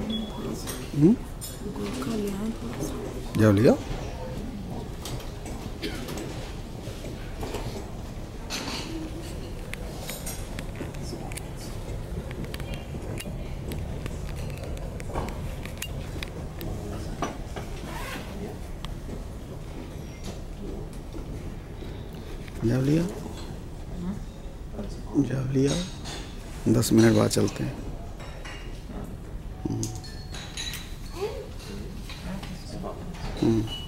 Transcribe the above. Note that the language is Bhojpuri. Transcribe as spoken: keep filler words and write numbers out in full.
हम्म जाओ लिया। जाओ लिया, जाओ लिया। दस मिनट बाद चलते हैं। हम्म। हम्म।